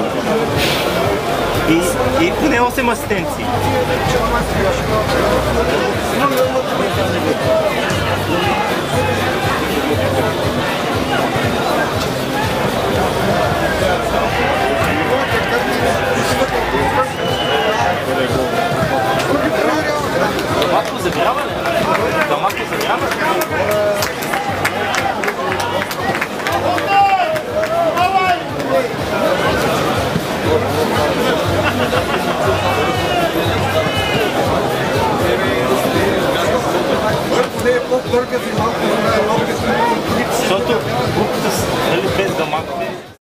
И поне 8 асистенции. Дамаско загрява ли? Дамаско загрява ли? Защото групата с без Дамаско